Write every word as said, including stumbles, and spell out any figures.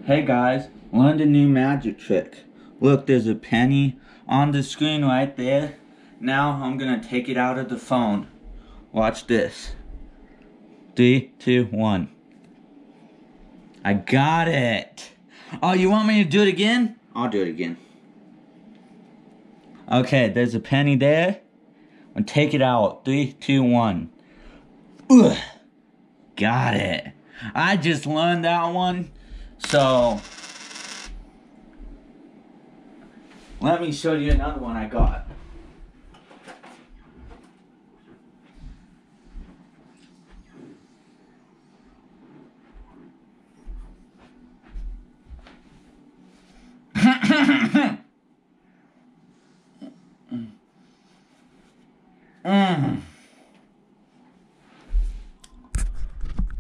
Hey guys, learned a new magic trick. Look, there's a penny on the screen right there. Now I'm gonna take it out of the phone. Watch this. Three, two, one. I got it. Oh, you want me to do it again? I'll do it again. Okay, there's a penny there. And take it out. Three, two, one. Ugh. Got it. I just learned that one. So, let me show you another one I got.